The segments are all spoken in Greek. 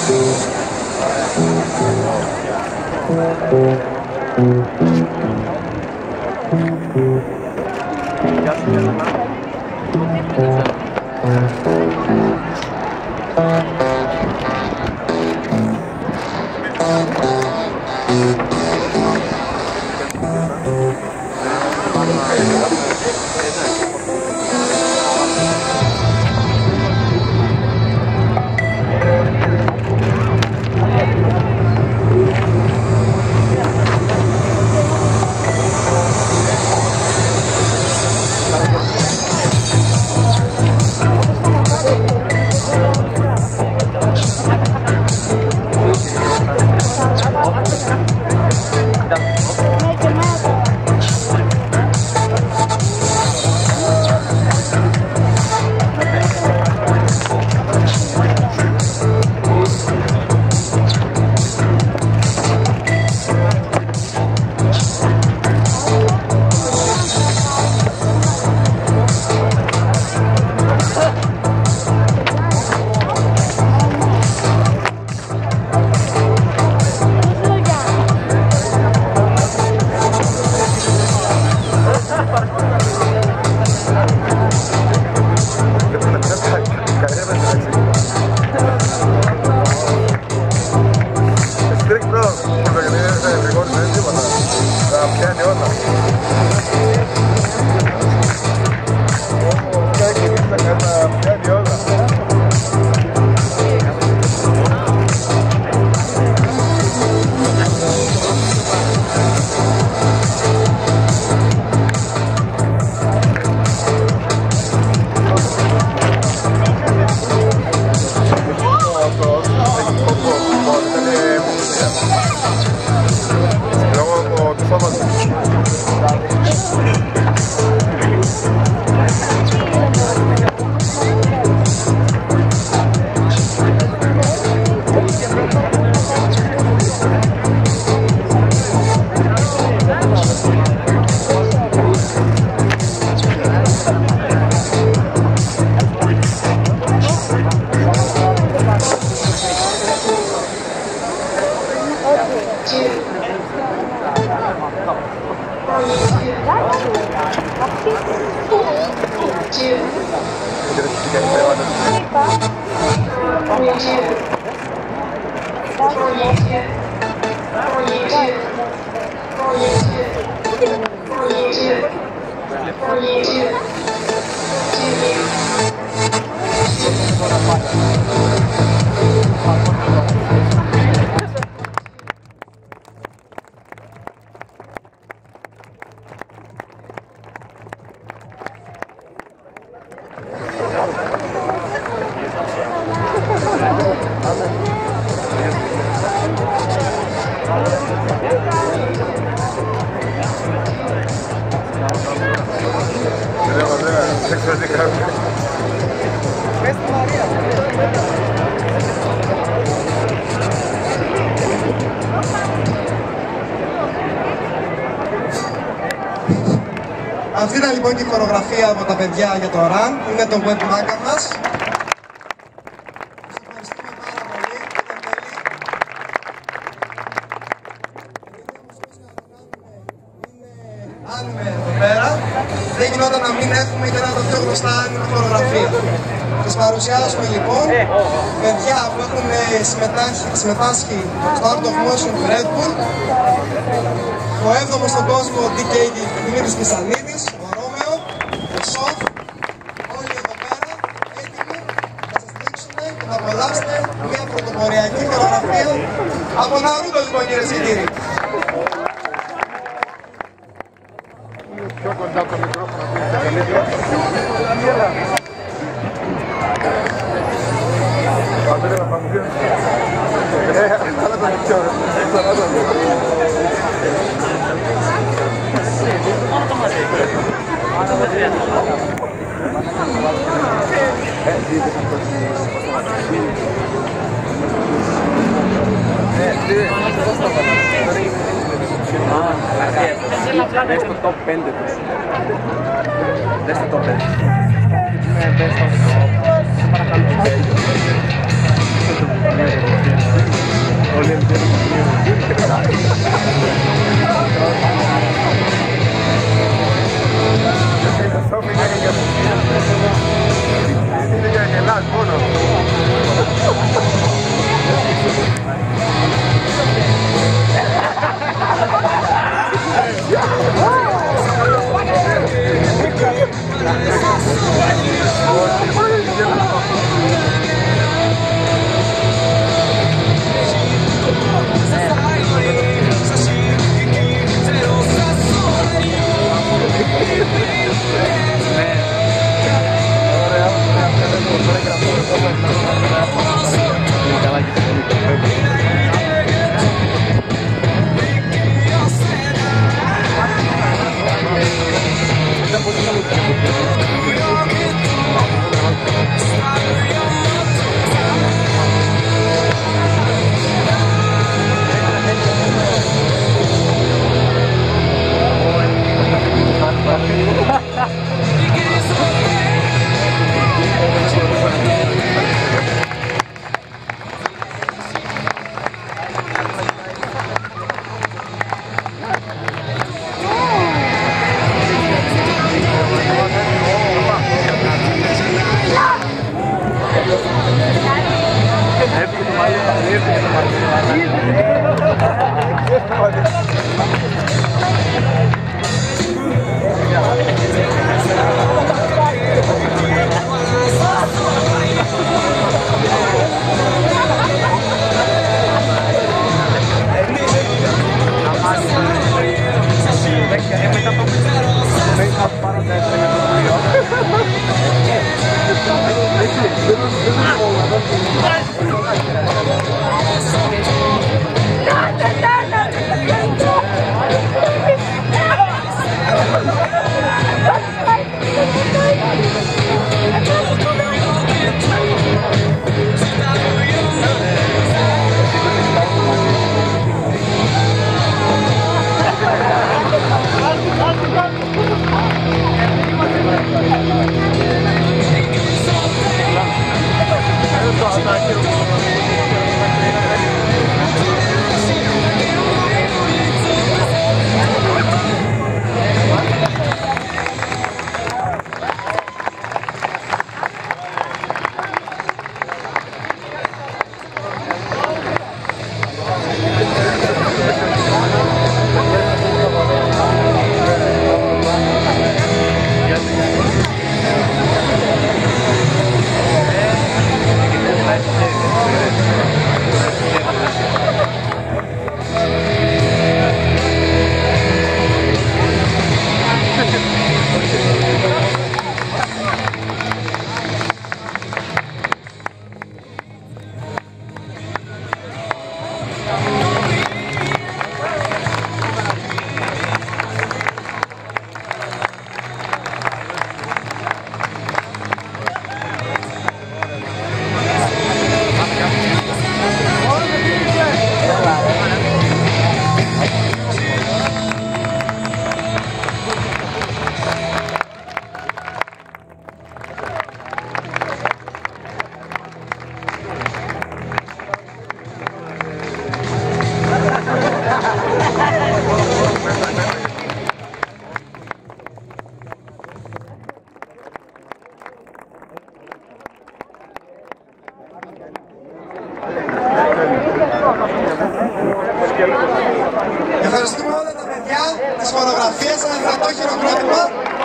Αυτή ήταν λοιπόν και η χορογραφία από τα παιδιά για το Run, είναι το webmaker μας. Σας ευχαριστούμε πάρα πολύ, ήταν τέλει. Είναι άνιμε εδώ πέρα, δεν γινόταν να μην έχουμε και ένα από τα πιο γνωστά άνιμε χορογραφία. Σας παρουσιάζουμε λοιπόν παιδιά που έχουν συμμετάσχει στο Art of Motion του Red Bull, ο 7ος στον κόσμο DK Δημήτρης Μισανίδης, ο Ρώμεο, ο Σοφ, όλοι εδώ πέρα έτοιμοι να σας δείξουν και να απολαύσετε μια πρωτοποριακή χορογραφία από Ναρούτο λοιπόν κυρίες και κύριοι. Πιο κοντά από το μικρόφωνο. Δες το top 5 τους. Δες το top 5. Ναι, δες το. Παρακαλώ. Ευχαριστούμε όλα τα παιδιά της χορογραφίας, ένα δυνατό χειροκρότημα.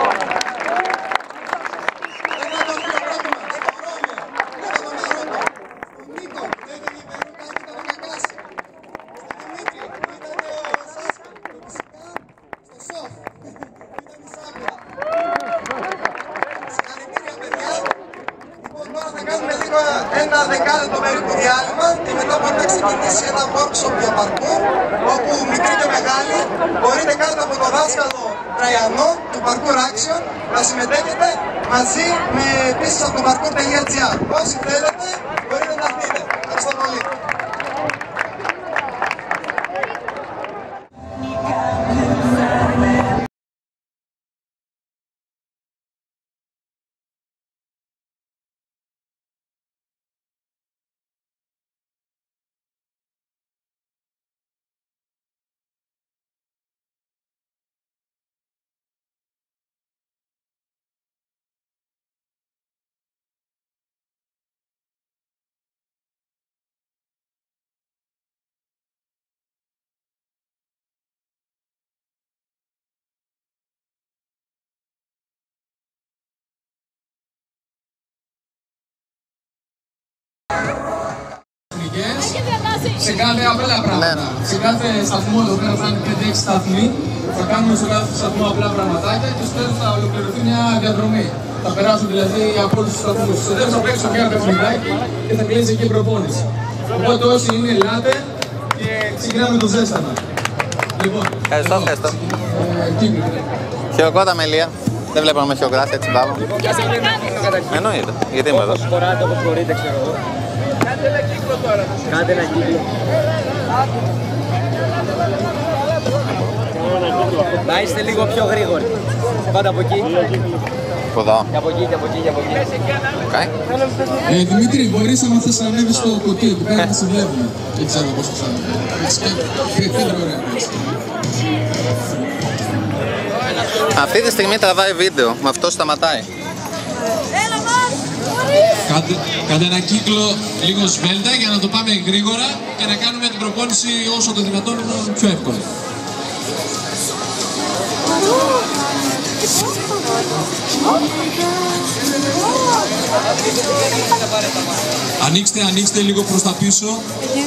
Ένα δυνατό χειροκρότημα στον Ρώμιο, στον Ναρότο, στον Νίκο που έφεγε η Περούκα και ήταν ο Κακάση, στον Δημήτρη που ήταν ο Σάσκο και φυσικά στο Σοφ που ήταν η Σάβια. Συγχαρητήρια παιδιά. Λοιπόν, τώρα θα κάνουμε λίγο ένα δεκάλεπτο περίπου διάλειμμα και μετά μπορεί να ξεκινήσει ένα workshop για parkour, όπου μικροί και μεγάλοι μπορείτε κάτω από το δάσκαλο Τραϊανό του Parkour Action να συμμετέχετε μαζί με επίσης από το parkour.gr. Όσοι θέλετε μπορείτε να έρθετε. Ευχαριστώ πολύ. Σε κάθε απλά πράγματα. Σε κάθε σταθμό εδώ πέρα θα είναι 5-6 σταθμοί. Θα κάνουμε σε κάθε σταθμό απλά πραγματάκια και στο τέλος θα ολοκληρωθεί μια διαδρομή. Θα περάσουν δηλαδή από όλους τους σταθμούς. Στο τέλος θα παίξω και ένα παιχνιδάκι και θα κλείσει εκεί η προπόνηση. Οπότε όσοι είναι, ελάτε και ξεκινάμε το ζέσταμα. Λοιπόν, ευχαριστώ. Χειροκρότα με Ηλία. Δεν βλέπω να με χειροκράσει έτσι μπάβο. Εννοείται. Γιατί είμαι εδώ. Χωράτε όπως μπορείτε, ξέρω εγώ. Κάντε ένα κύκλο τώρα. Κάντε ένα κύκλο. Να είστε λίγο πιο γρήγοροι. Πάντα από εκεί. Από εδώ. Και από εκεί, και από εκεί, και από εκεί. Δημήτρη, μπορείς άμα θες να ανέβεις στο κουτί εκεί πέρα να σε βλέπουμε. Δεν ξέρω πώς θα είναι. Αυτή τη στιγμή τραβάει βίντεο. Με αυτό σταματάει. Έλα μας! Κάντε ένα κύκλο λίγο σβέλτα για να το πάμε γρήγορα και να κάνουμε την προπόνηση όσο το δυνατόν πιο εύκολη. Ανοίξτε λίγο προς τα πίσω.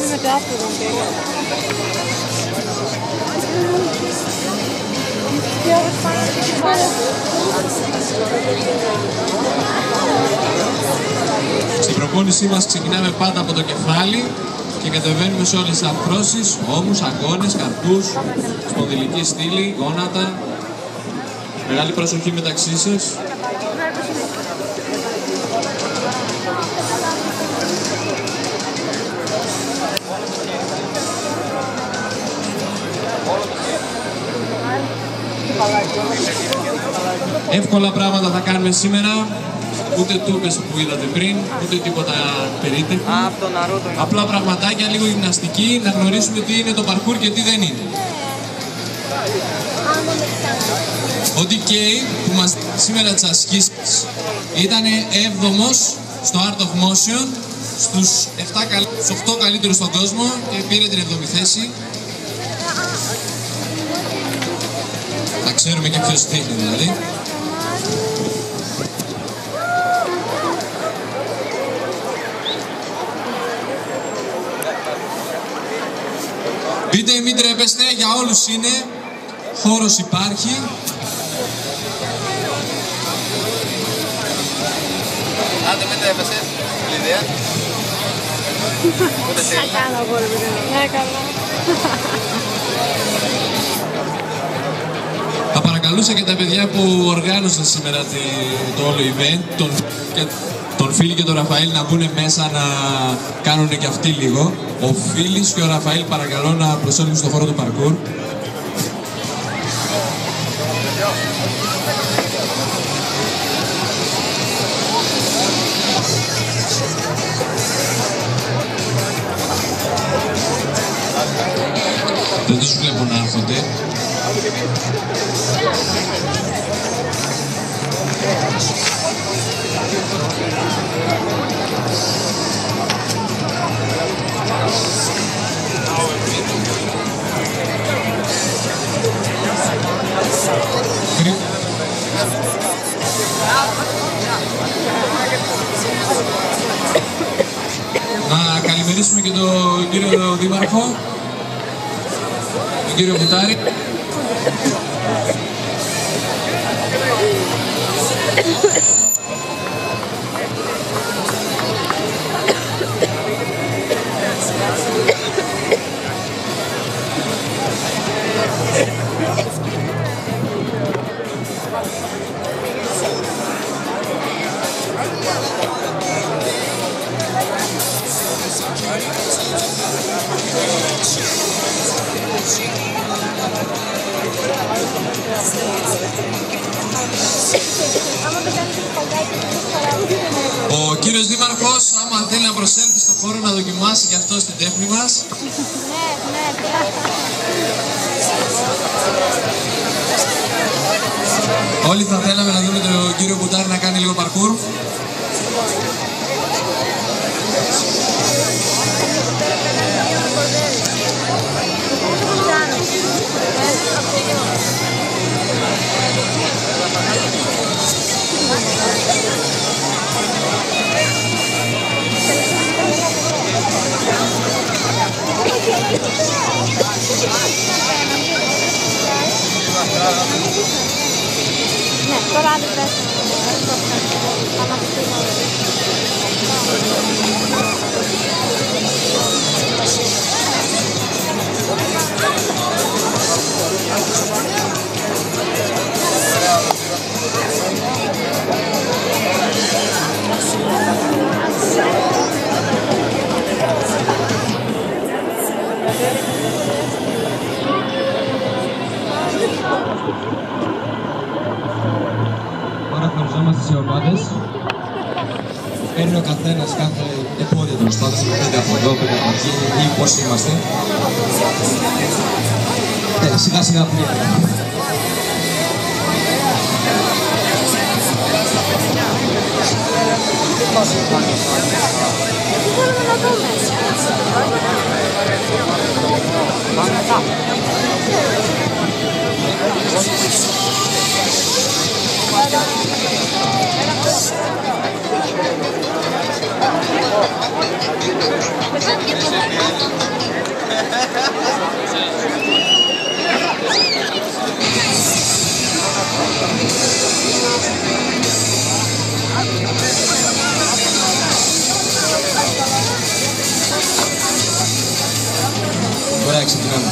Στην προπόνησή μας ξεκινάμε πάντα από το κεφάλι και κατεβαίνουμε σε όλες τις αρθρώσεις, ώμους, αγκώνες, καρπούς, σπονδυλική στήλη, γόνατα. Μεγάλη προσοχή μεταξύ σας. Εύκολα πράγματα θα κάνουμε σήμερα. Ούτε τούπες που είδατε πριν, ούτε τίποτα περίτεκο. Απλά πραγματάκια, λίγο γυμναστική, να γνωρίσουμε τι είναι το parkour και τι δεν είναι. Ο DK που μας σήμερα τις ασκήσεις ήταν 7ος στο Art of Motion, στους 8 καλύτερους στον κόσμο και πήρε την 7η θέση. Θα ξέρουμε και ποιος δείχνει δηλαδή. Πείτε μην τρέπεστε, για όλους είναι, χώρος υπάρχει. Άντε μην τρέπεσαι, Λιδία. Ούτε καλά. Θα παρακαλούσα και τα παιδιά που οργάνωσαν σήμερα το όλο event, τον Φίλη και τον Ραφαήλ να μπουν μέσα να κάνουν και αυτοί λίγο. Ο Φίλης και ο Ραφαήλ παρακαλώ να προσέλθουν στον χώρο του parkour. Δεν τους βλέπω να έρχονται. Να καλημερίσουμε και τον κύριο Δήμαρχο, τον κύριο Βουτάρη. Ο κύριος Δήμαρχος, άμα θέλει να προσέλθει στον χώρο να δοκιμάσει και αυτό στην τέχνη μας. Όλοι θα θέλαμε να δούμε τον κύριο Μπουτάρη να κάνει λίγο parkour. Ναι, τώρα δεν πες. Τώρα χωριζόμαστε σε ομάδες. Παίρνει ο καθένας κάθε επόδιο του πάντων, 5 από εδώ, 5 από εκεί ή πώς είμαστε. Σιγά σιγά πλήρω. Μπορούμε να δούμε. Ωραία, ξεκινάμε.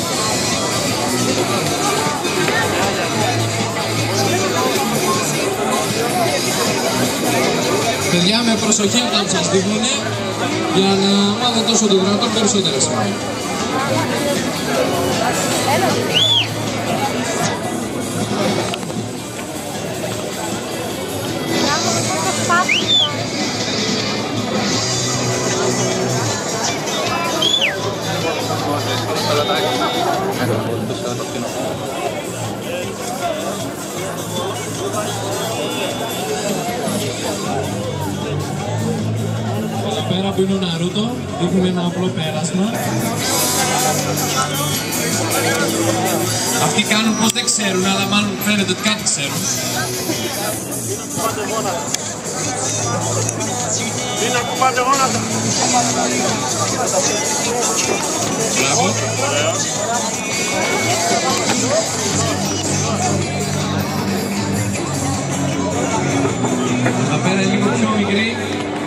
Παιδιά, με προσοχή όταν σας δείχνουνε, για να μάθετε τόσο το δυνατόν περισσότερα σήμερα. Εδώ πέρα που είναι ο Ναρούτο, δείχνουμε ένα απλό πέρασμα. Αυτοί κάνουν πως δεν ξέρουν, αλλά μάλλον φαίνεται ότι κάτι ξέρουν. Είναι ακουμπάτε γόνατα. Μπράβο. Εδώ πέρα λίγο πιο μικρή.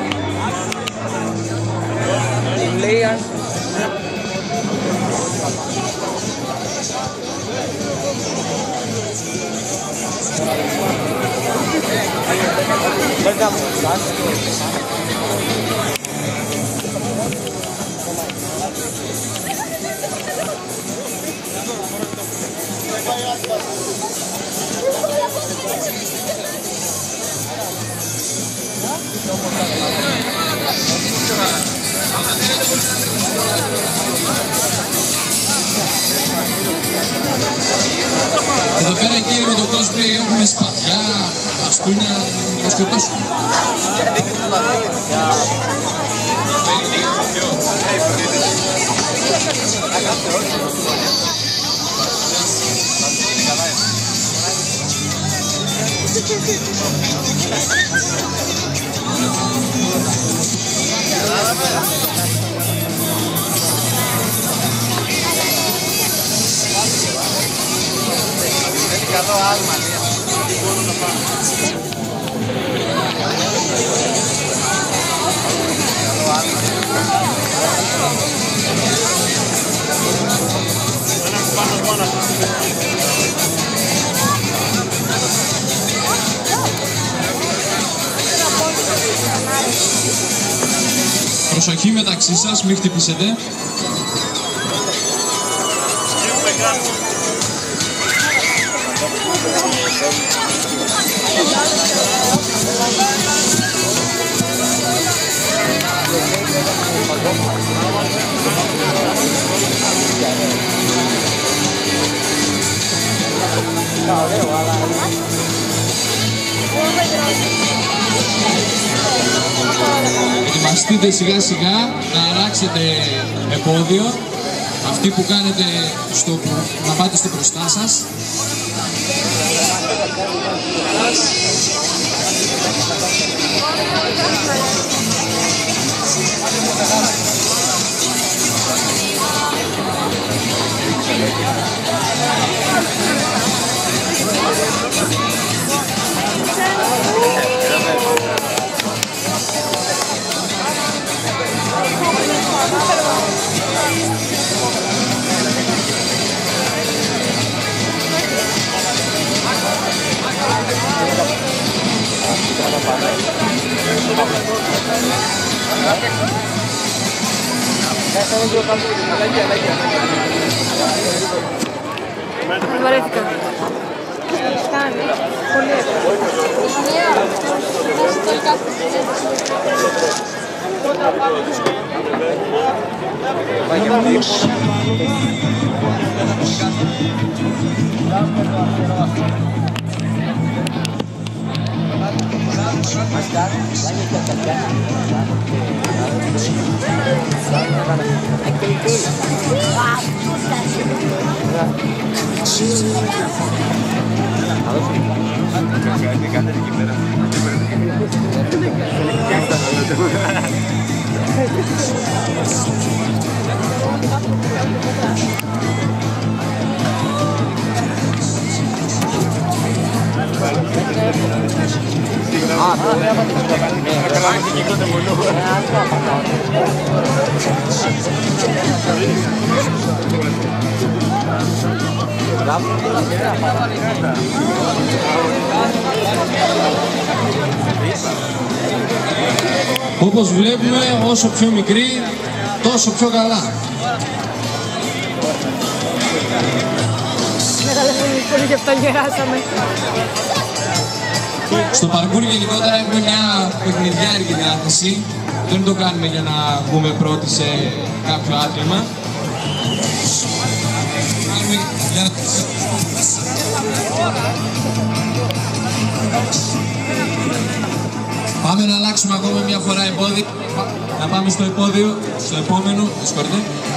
Εδώ πέρα κύριε με το cosplay έχουμε σπαθιά, μπαστούνια, να σκοτώσουμε. Καλό άλμα, Προσοχή μεταξύ σας, μην χτυπήσετε. Ετοιμαστείτε σιγά σιγά να αράξετε επόδιο. Αυτοί που κάνετε να πάτε στο μπροστά σας. Βαρέθηκα. Φτάνει. Πολύ εύκολο. Όπως βλέπουμε, όσο πιο μικρή, τόσο πιο καλά. Πολύ γι' αυτό γεράσαμε. Στο παρκούρ γενικότερα έχουμε μια παιχνιδιάρικη διάθεση. Δεν το κάνουμε για να βγούμε πρώτοι σε κάποιο άθλημα. Πάμε να αλλάξουμε ακόμα μια φορά επόδιο. Να πάμε στο επόμενο. Συγχωρείτε.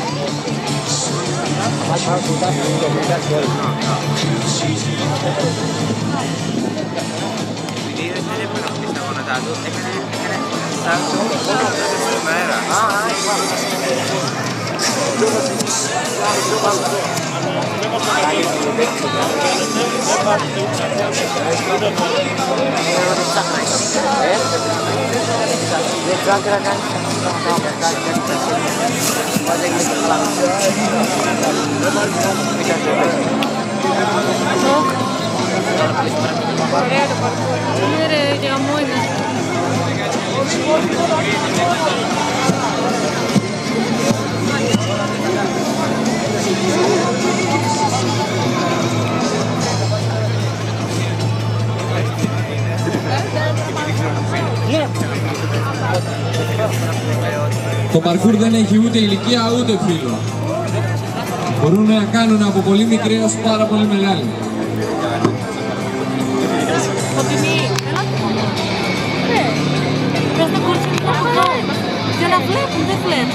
Ωραία το παρκούρ. Ναι ρε, και γαμό είναι. Το παρκούρ δεν έχει ούτε ηλικία ούτε φύλλο. Μπορούν να κάνουν από πολύ μικρή έως πάρα πολύ μεγάλη. Για να βλέπουν, δεν βλέπουν.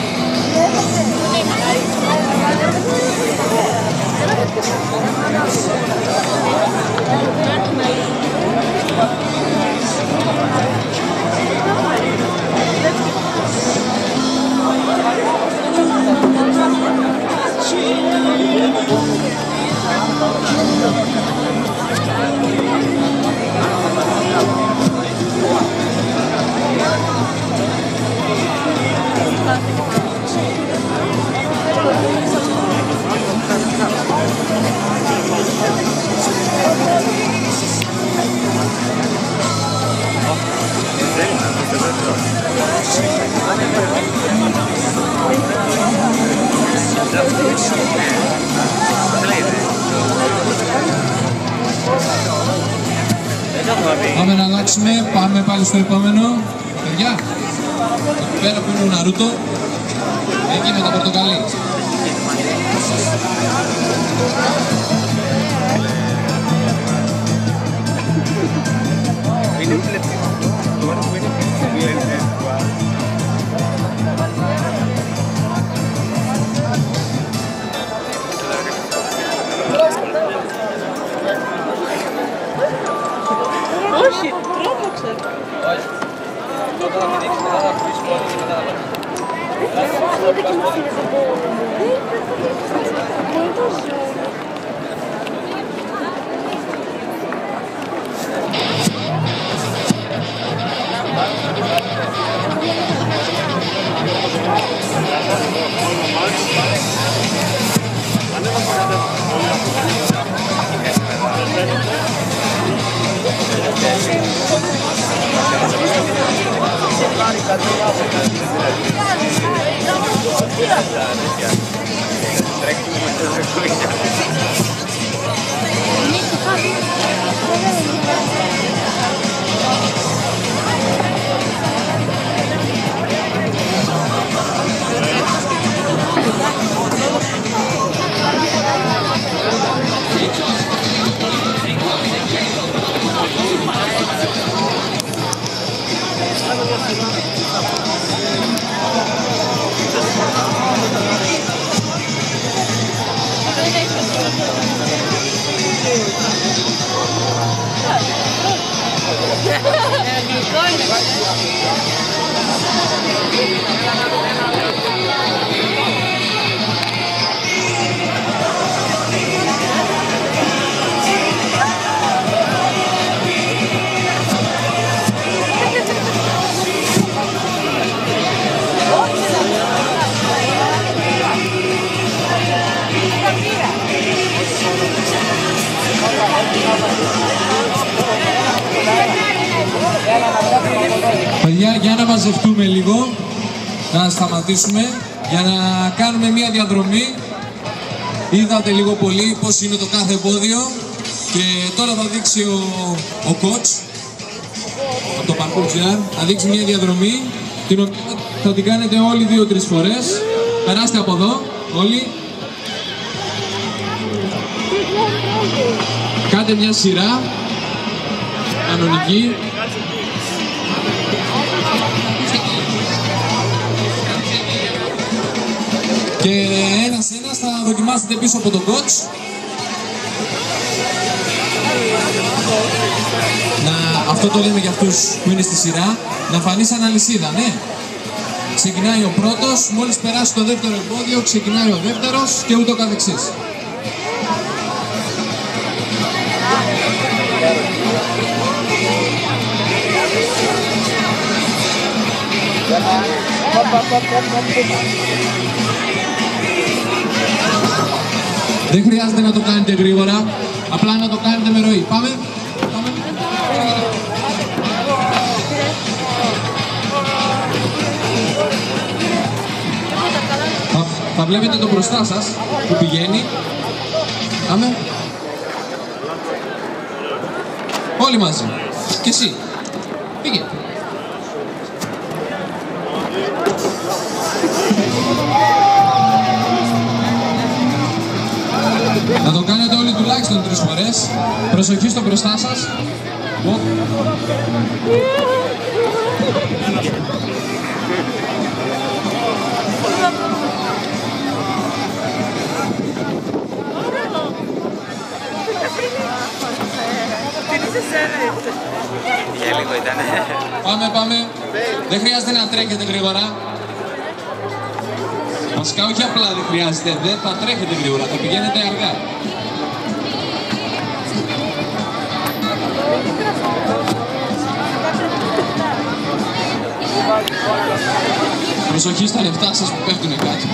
Πάμε να αλλάξουμε, πάμε πάλι στο επόμενο. Παιδιά, εκεί πέρα που είναι ο Ναρούτο, εκεί με τα πορτοκαλί. Όχι, τρόμαξε. Όχι. Αυτό θα πηδήξει μετά θα πηδήξει μόνο και μετά μαζευτούμε λίγο, να σταματήσουμε για να κάνουμε μια διαδρομή. Είδατε λίγο πολύ πώς είναι το κάθε πόδιο και τώρα θα δείξει ο coach από το Parkour.gr, θα δείξει μια διαδρομή την οποία θα την κάνετε όλοι 2-3 φορές. Περάστε από εδώ όλοι. Κάντε μια σειρά κανονική. Και ένας-ένας θα δοκιμάσετε πίσω από τον coach. Αυτό το λέμε για αυτούς που είναι στη σειρά, να φανεί σαν αλυσίδα, ναι. Ξεκινάει ο πρώτος, μόλις περάσει το δεύτερο εμπόδιο, ξεκινάει ο δεύτερος και ούτω καθεξής. Δεν χρειάζεται να το κάνετε γρήγορα, απλά να το κάνετε με ροή. Πάμε. Θα βλέπετε το μπροστά σας που πηγαίνει. Πάμε. Όλοι μαζί. Και εσύ. Πήγε. Να το κάνετε όλοι τουλάχιστον 3 φορές. Προσοχή στο μπροστά σας. Πάμε. Δεν χρειάζεται να τρέχετε γρήγορα. Βασικά όχι απλά δεν χρειάζεται, δεν θα τρέχετε γρήγορα, θα πηγαίνετε αργά. Προσοχή στα λεφτά σας που πέφτουνε κάτω.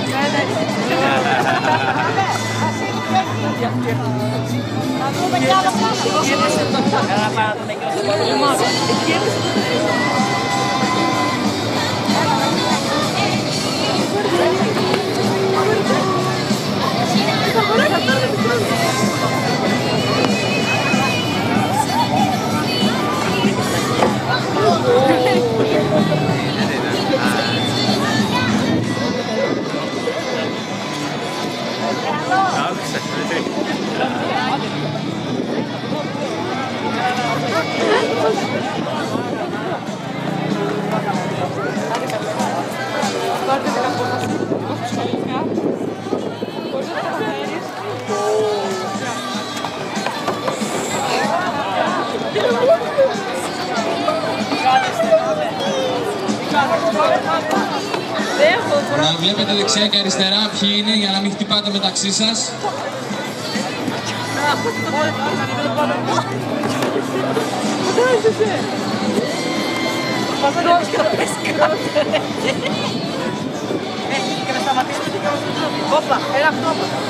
Να βλέπετε δεξιά και αριστερά ποιοι είναι για να μην χτυπάτε μεταξύ σας. Όπα, έλα αυτό.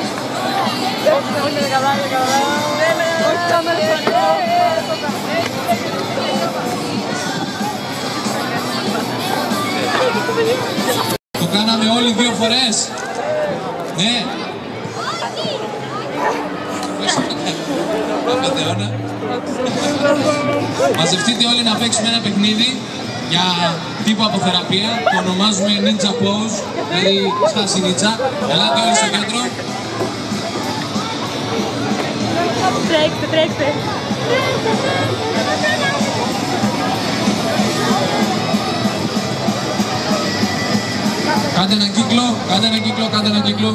Όχι, καλά. Το κάναμε όλοι 2 φορές. Ναι. Μαζευτείτε όλοι να παίξουμε ένα παιχνίδι για τύπο αποθεραπεία. Το ονομάζουμε Ninja Pose, δηλαδή στάση Ninja. Ελάτε όλοι στο κέντρο. Τρέξτε. Κάντε ένα κύκλο.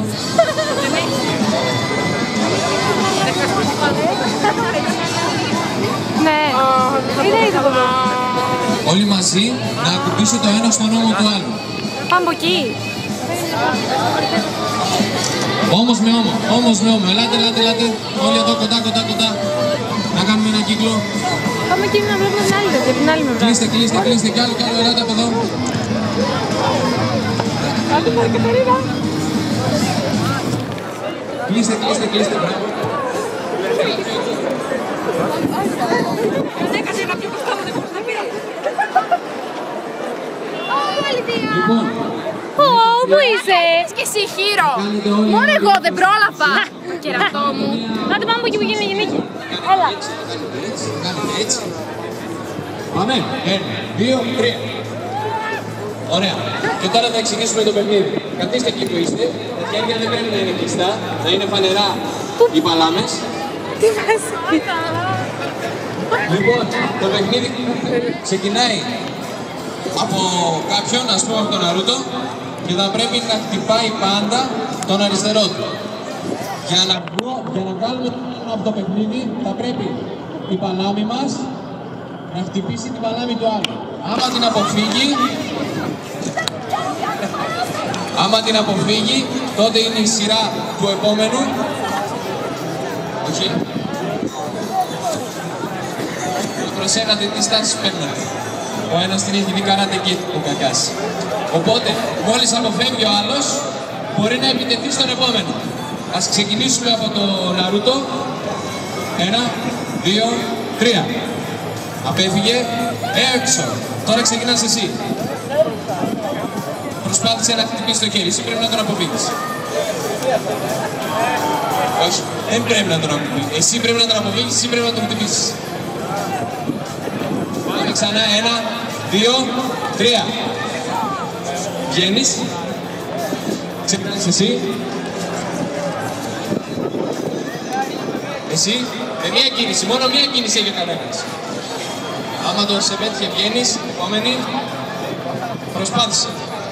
Ναι, είναι ήδη εδώ. Όλοι μαζί να ακουμπήσετε το ένα στον ώμο του άλλου. Πάμε από εκεί. Όμως με ώμο. Ελάτε. Όλοι εδώ κοντά. Να κάνουμε ένα κύκλο. Πάμε εκεί να βλέπουμε την άλλη μεριά. Κλείστε κι άλλο. Ελάτε από εδώ. Άντε πάρε Κατερίνα. Κλείστε, μπράβο. Δεν έκανε να πιο κοστάβονται πως δεν πήρα. Συγχαρητήρια. Λοιπόν, Πού είσαι? Και εσύ χείρο. Μόνο εγώ δεν πρόλαβα. Κερατό μου. Άντε πάμε από εκεί που γίνει η γυναίκη. Έλα. κάνετε έτσι. Πάμε. 1, 2, 3. Ωραία. Και τώρα θα ξεκινήσουμε το παιχνίδι. Καθίστε εκεί που είστε. Τα χέρια δεν πρέπει να είναι κλειστά, να είναι φανερά οι παλάμες. Τι βάζει. Λοιπόν, το παιχνίδι ξεκινάει από κάποιον, ας πούμε από τον Ναρούτο, και θα πρέπει να χτυπάει πάντα τον αριστερό του. Για να βγάλουμε από το παιχνίδι, θα πρέπει η παλάμη μας να χτυπήσει την παλάμη του άλλου. Άμα την αποφύγει, τότε είναι η σειρά του επόμενου. Όχι. Προσέχατε τι στάσεις παίρνετε. Ο ένας την έχει δει καράτε και ο κακάς. Οπότε, μόλις αποφεύγει ο άλλος, μπορεί να επιτεθεί στον επόμενο. Ας ξεκινήσουμε από το Ναρούτο. 1, 2, 3. Απέφυγε, έξω. Τώρα ξεκινάς εσύ. Προσπάθησε να χτυπήσει το χέρι, εσύ πρέπει να τον αποφύγεις. Όχι, δεν πρέπει να τον αποφύγεις. Εσύ πρέπει να τον αποφύγεις, εσύ πρέπει να τον χτυπήσεις. Πάμε ξανά, 1, 2, 3. Βγαίνεις. Ξεκινάς εσύ. Εσύ, με μία κίνηση, μόνο μία κίνηση έχει ο κανένας. Άμα τον σε πέτυχε βγαίνεις, επόμενη. Προσπάθησε.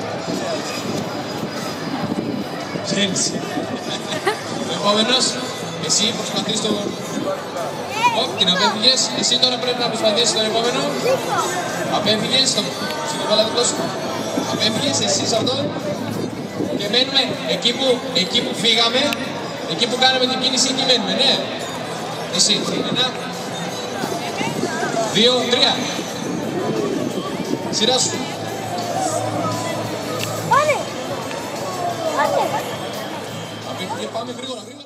Βγαίνεις. Ο επόμενος, εσύ προσπαθείς τον... την απέφυγες, εσύ τώρα πρέπει να προσπαθήσεις τον επόμενο. Απέφυγες, στην κοπέλα δικό σου. Απέφυγες, εσύ σε αυτόν. Και μένουμε εκεί που φύγαμε, εκεί που κάναμε την κίνηση, εκεί μένουμε, ναι. Εσύ, 1, 2, 3. Σειρά σου. Πάνε. Απέφυγε, πάμε γρήγορα, γρήγορα.